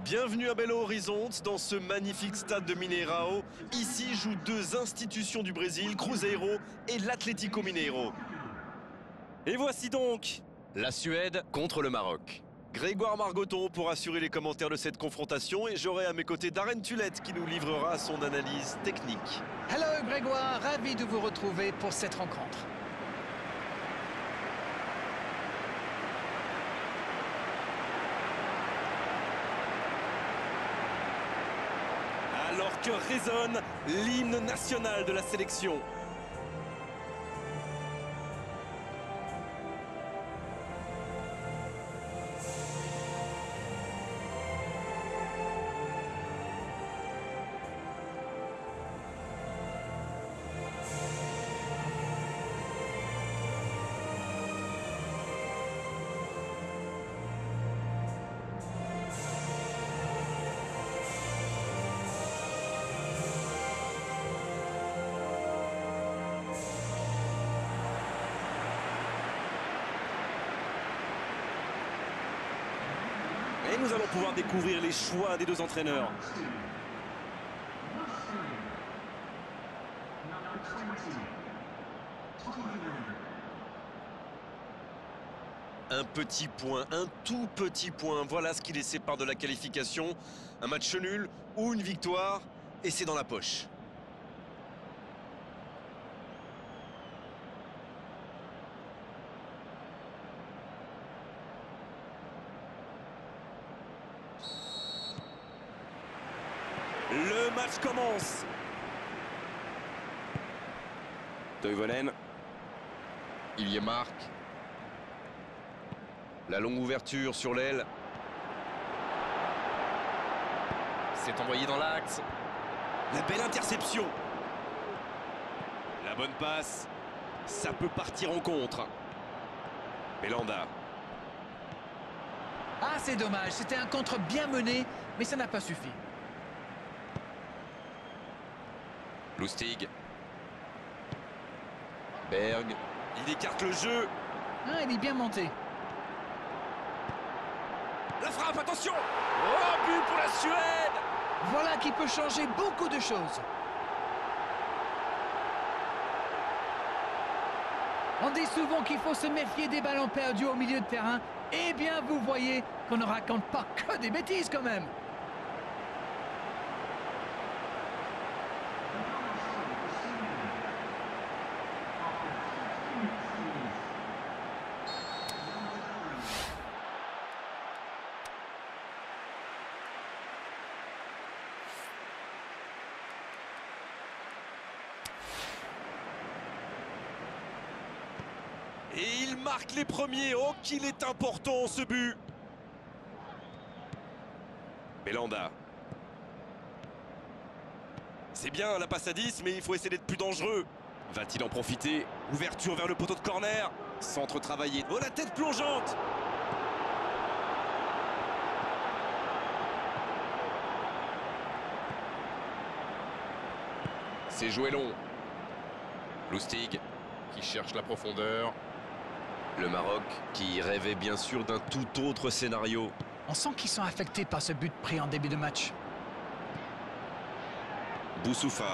Bienvenue à Belo Horizonte, dans ce magnifique stade de Mineirão. Ici jouent deux institutions du Brésil, Cruzeiro et l'Atlético Mineiro. Et voici donc la Suède contre le Maroc. Grégoire Margoton pour assurer les commentaires de cette confrontation et j'aurai à mes côtés Darren Tulette qui nous livrera son analyse technique. Hello Grégoire, ravi de vous retrouver pour cette rencontre. Alors que résonne l'hymne national de la sélection. Et nous allons pouvoir découvrir les choix des deux entraîneurs. Un petit point, un tout petit point. Voilà ce qui les sépare de la qualification. Un match nul ou une victoire, et c'est dans la poche. Le match commence. Toivonen. Il y marque. La longue ouverture sur l'aile. C'est envoyé dans l'axe. La belle interception. La bonne passe. Ça peut partir en contre. Belhanda. Ah, c'est dommage, c'était un contre bien mené, mais ça n'a pas suffi. Lustig. Berg. Il écarte le jeu. Ah, il est bien monté. La frappe, attention! Oh, but pour la Suède! Voilà qui peut changer beaucoup de choses. On dit souvent qu'il faut se méfier des ballons perdus au milieu de terrain. Eh bien, vous voyez qu'on ne raconte pas que des bêtises quand même. Et il marque les premiers. Oh, qu'il est important ce but. Belhanda. C'est bien la passe à 10, mais il faut essayer d'être plus dangereux. Va-t-il en profiter? Ouverture vers le poteau de corner. Centre travaillé. Oh, la tête plongeante. C'est joué long. Lustig qui cherche la profondeur. Le Maroc qui rêvait bien sûr d'un tout autre scénario. On sent qu'ils sont affectés par ce but pris en début de match. Boussoufa.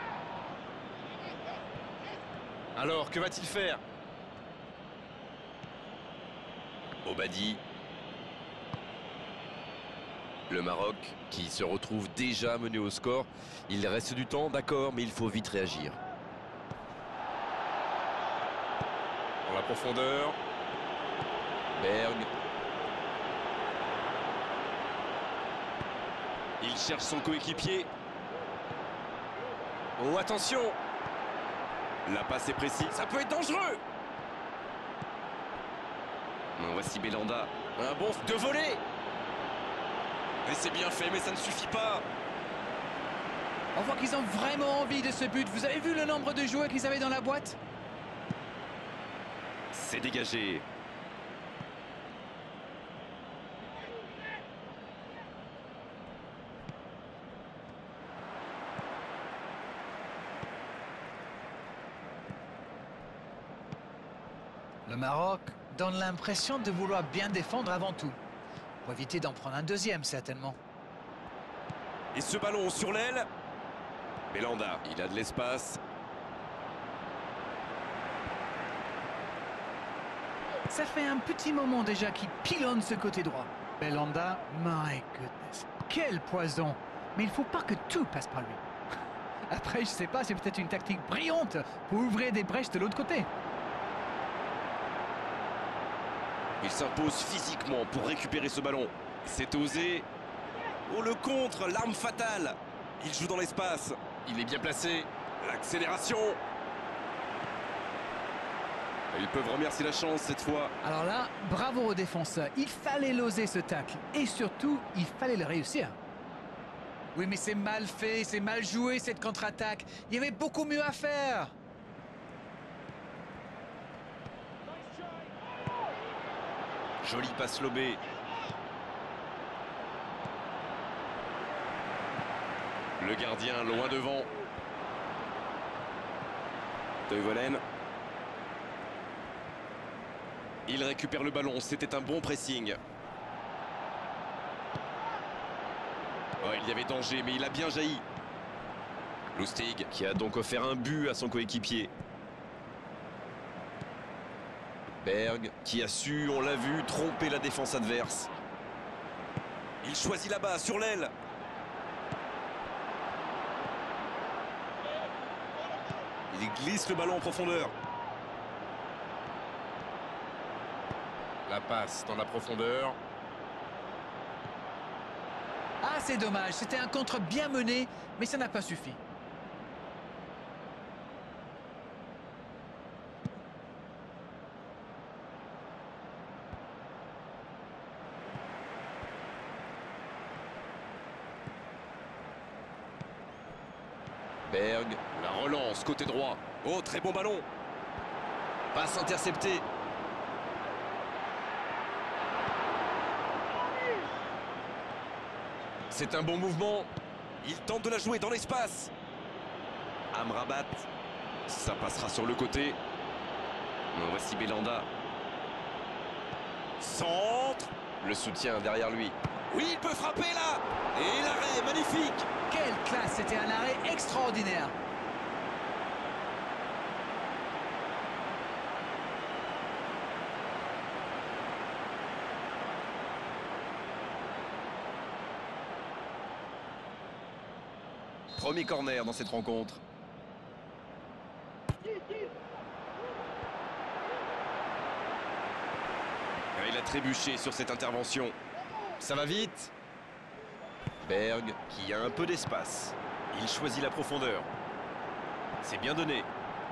Alors, que va-t-il faire? Obadi. Le Maroc qui se retrouve déjà mené au score. Il reste du temps, d'accord, mais il faut vite réagir. Dans la profondeur. Berg. Il cherche son coéquipier. Oh, attention! La passe est précise. Ça peut être dangereux! Non, voici Belhanda. Un bon de volée! Et c'est bien fait, mais ça ne suffit pas. On voit qu'ils ont vraiment envie de ce but. Vous avez vu le nombre de joueurs qu'ils avaient dans la boîte? C'est dégagé. Le Maroc donne l'impression de vouloir bien défendre avant tout. Pour éviter d'en prendre un deuxième, certainement. Et ce ballon sur l'aile. Belhanda, il a de l'espace. Ça fait un petit moment déjà qu'il pilonne ce côté droit. Belhanda, my goodness. Quel poison! Mais il ne faut pas que tout passe par lui. Après, je sais pas, c'est peut-être une tactique brillante pour ouvrir des brèches de l'autre côté. Il s'impose physiquement pour récupérer ce ballon. C'est osé. Oh, le contre, l'arme fatale. Il joue dans l'espace. Il est bien placé. L'accélération. Ils peuvent remercier la chance cette fois. Alors là, bravo aux défenseurs. Il fallait l'oser ce tacle. Et surtout, il fallait le réussir. Oui, mais c'est mal fait, c'est mal joué cette contre-attaque. Il y avait beaucoup mieux à faire. Joli passe lobé. Le gardien loin devant. Toivonen. Il récupère le ballon, c'était un bon pressing. Oh, il y avait danger, mais il a bien jailli. Lustig qui a donc offert un but à son coéquipier. Berg qui a su, on l'a vu, tromper la défense adverse. Il choisit là-bas, sur l'aile. Il glisse le ballon en profondeur. La passe dans la profondeur. Ah, c'est dommage. C'était un contre bien mené, mais ça n'a pas suffi. Berg, la relance côté droit. Oh, très bon ballon. Passe interceptée. C'est un bon mouvement. Il tente de la jouer dans l'espace. Amrabat. Ça passera sur le côté. Voici Belhanda. Centre. Le soutien derrière lui. Oui, il peut frapper là. Et l'arrêt, magnifique. Quelle classe, c'était un arrêt extraordinaire. Premier corner dans cette rencontre. Il a trébuché sur cette intervention. Ça va vite. Berg qui a un peu d'espace. Il choisit la profondeur. C'est bien donné.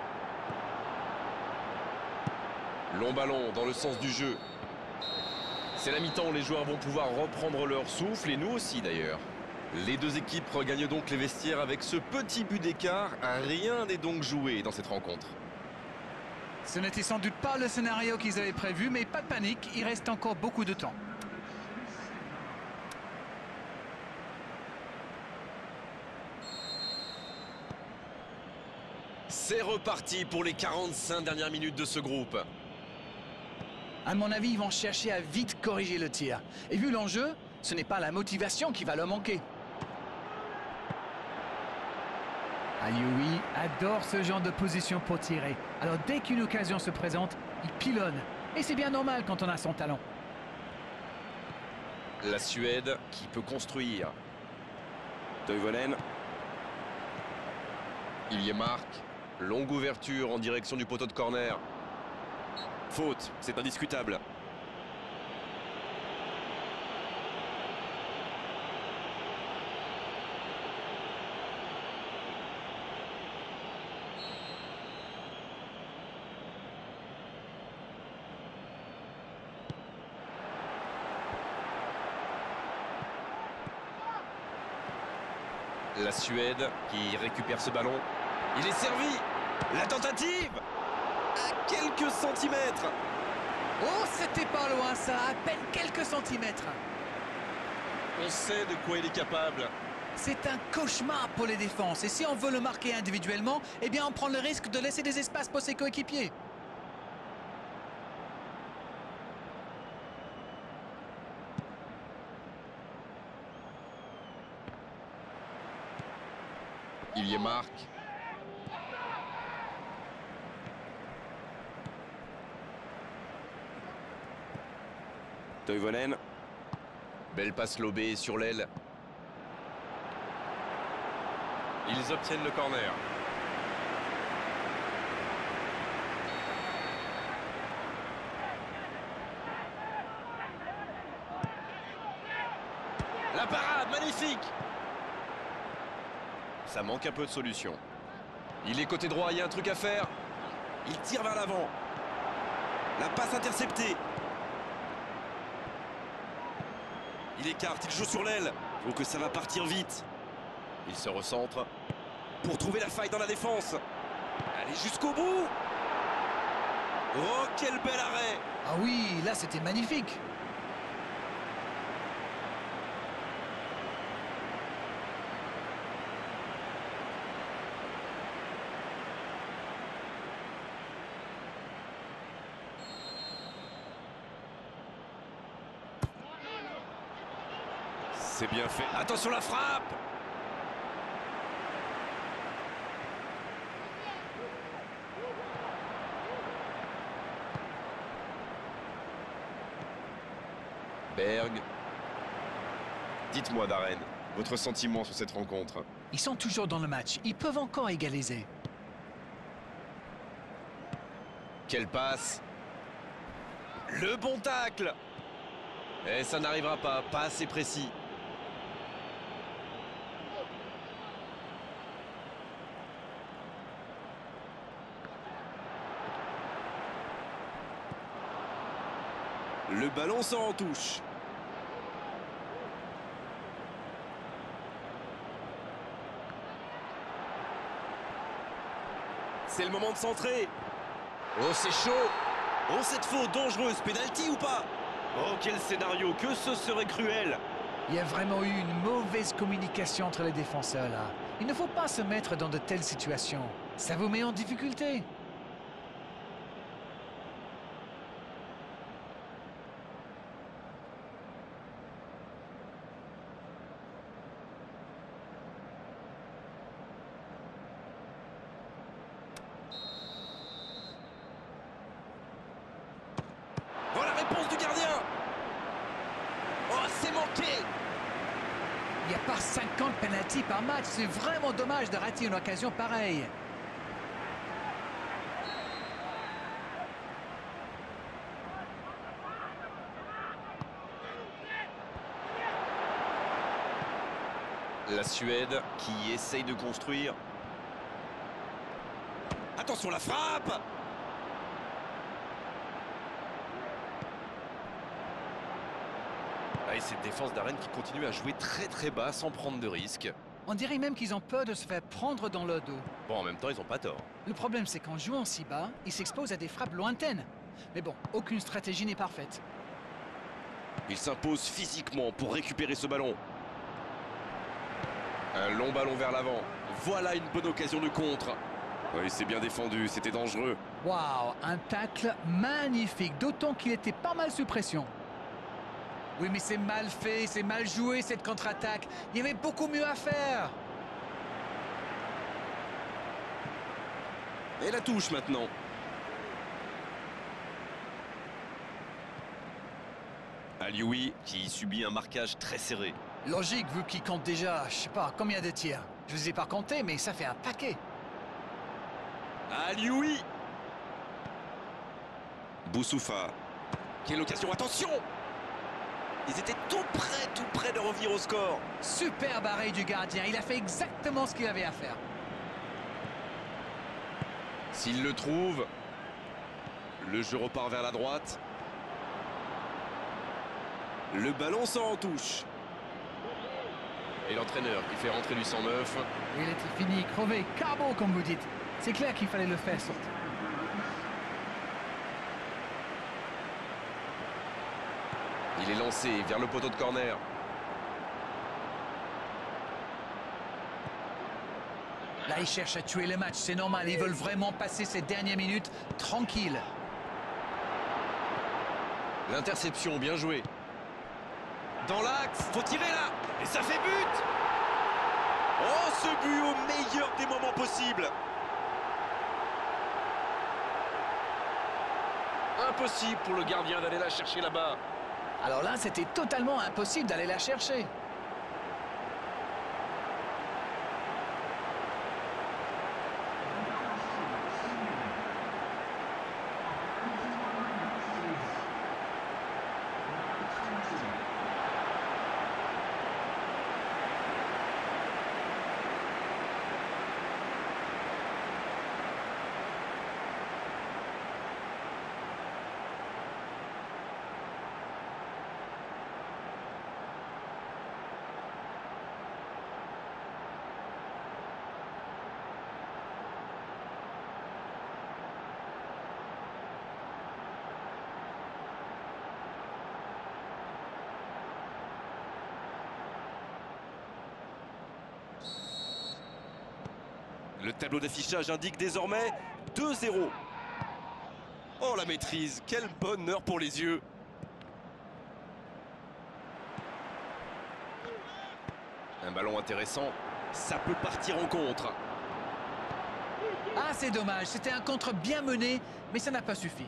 Long ballon dans le sens du jeu. C'est la mi-temps, les joueurs vont pouvoir reprendre leur souffle et nous aussi d'ailleurs. Les deux équipes regagnent donc les vestiaires avec ce petit but d'écart. Rien n'est donc joué dans cette rencontre. Ce n'était sans doute pas le scénario qu'ils avaient prévu, mais pas de panique, il reste encore beaucoup de temps. C'est reparti pour les 45 dernières minutes de ce groupe. À mon avis, ils vont chercher à vite corriger le tir. Et vu l'enjeu, ce n'est pas la motivation qui va leur manquer. Ayoui adore ce genre de position pour tirer. Alors dès qu'une occasion se présente, il pilonne. Et c'est bien normal quand on a son talent. La Suède qui peut construire. Toivonen. Il y marque. Longue ouverture en direction du poteau de corner. Faute, c'est indiscutable. La Suède qui récupère ce ballon. Il est servi. La tentative à quelques centimètres. Oh, c'était pas loin ça, à peine quelques centimètres. On sait de quoi il est capable. C'est un cauchemar pour les défenses. Et si on veut le marquer individuellement, eh bien on prend le risque de laisser des espaces pour ses coéquipiers. Il y est marque. Toivonen. Belle passe lobée sur l'aile. Ils obtiennent le corner. La parade, magnifique! Ça manque un peu de solution. Il est côté droit, il y a un truc à faire. Il tire vers l'avant. La passe interceptée. Il écarte, il joue sur l'aile. Il faut que ça va partir vite. Il se recentre pour trouver la faille dans la défense. Allez jusqu'au bout. Oh, quel bel arrêt! Ah oui, là c'était magnifique. C'est bien fait. Attention la frappe! Berg. Dites-moi, Darren, votre sentiment sur cette rencontre? Ils sont toujours dans le match. Ils peuvent encore égaliser. Quelle passe! Le bon tacle! Et ça n'arrivera pas assez précis. Le ballon sort en touche. C'est le moment de centrer. Oh, c'est chaud. Oh, cette faute dangereuse. Pénalty ou pas? Oh, quel scénario. Que ce serait cruel. Il y a vraiment eu une mauvaise communication entre les défenseurs là. Il ne faut pas se mettre dans de telles situations. Ça vous met en difficulté. Voilà la réponse du gardien. Oh, c'est manqué. Il n'y a pas 50 pénaltys par match. C'est vraiment dommage de rater une occasion pareille. La Suède qui essaye de construire. Attention la frappe! Et cette défense d'Arène qui continue à jouer très bas sans prendre de risques. On dirait même qu'ils ont peur de se faire prendre dans le dos. Bon, en même temps, ils n'ont pas tort. Le problème, c'est qu'en jouant si bas, ils s'exposent à des frappes lointaines. Mais bon, aucune stratégie n'est parfaite. Il s'impose physiquement pour récupérer ce ballon. Un long ballon vers l'avant. Voilà une bonne occasion de contre. Oui, c'est bien défendu, c'était dangereux. Waouh, un tacle magnifique, d'autant qu'il était pas mal sous pression. Oui, mais c'est mal fait, c'est mal joué cette contre-attaque. Il y avait beaucoup mieux à faire. Et la touche maintenant. Alioui qui subit un marquage très serré. Logique, vu qu'il compte déjà, je sais pas, combien de tirs. Je ne les ai pas comptés, mais ça fait un paquet. Alioui. Boussoufa. Quelle occasion, attention! Ils étaient tout près de revenir au score. Superbe arrêt du gardien, il a fait exactement ce qu'il avait à faire. S'il le trouve, le jeu repart vers la droite. Le ballon sort en touche. Et l'entraîneur qui fait rentrer du 109. Il était fini, crevé, carbo comme vous dites. C'est clair qu'il fallait le faire sortir. Il est lancé vers le poteau de corner. Là, ils cherchent à tuer le match, c'est normal. Ils veulent vraiment passer ces dernières minutes tranquilles. L'interception, bien joué. Dans l'axe, faut tirer là. Et ça fait but. Oh, Oh, ce but au meilleur des moments possibles. Impossible pour le gardien d'aller la chercher là-bas. Alors là, c'était totalement impossible d'aller la chercher. Le tableau d'affichage indique désormais 2-0. Oh, la maîtrise, quel bonheur pour les yeux. Un ballon intéressant, ça peut partir en contre. Ah, c'est dommage, c'était un contre bien mené, mais ça n'a pas suffi.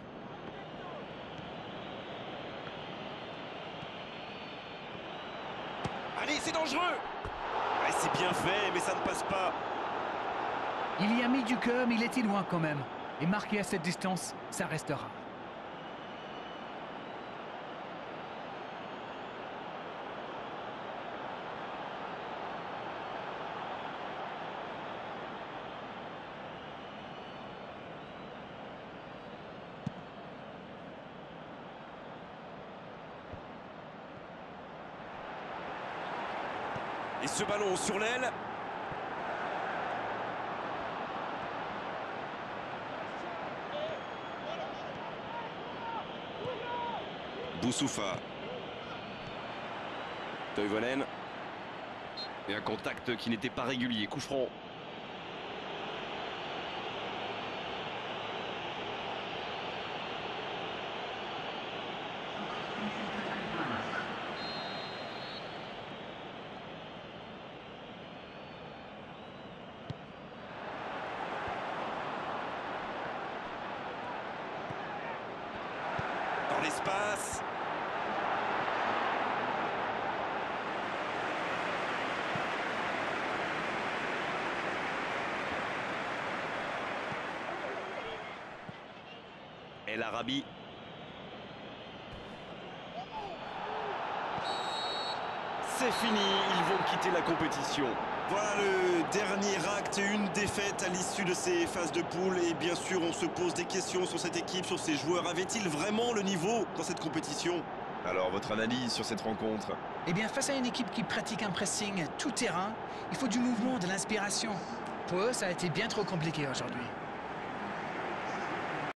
Allez, c'est dangereux. Ouais, c'est bien fait, mais ça ne passe pas. Il y a mis du cœur, mais il était loin quand même. Et marqué à cette distance, ça restera. Et ce ballon sur l'aile. Boussoufa. Toivonen. Et un contact qui n'était pas régulier. Coup franc. Dans l'espace. El Arabi. C'est fini, ils vont quitter la compétition. Voilà le dernier acte, une défaite à l'issue de ces phases de poule. Et bien sûr, on se pose des questions sur cette équipe, sur ces joueurs. Avait-il vraiment le niveau dans cette compétition? Alors, votre analyse sur cette rencontre? Eh bien, face à une équipe qui pratique un pressing tout terrain, il faut du mouvement, de l'inspiration. Pour eux, ça a été bien trop compliqué aujourd'hui.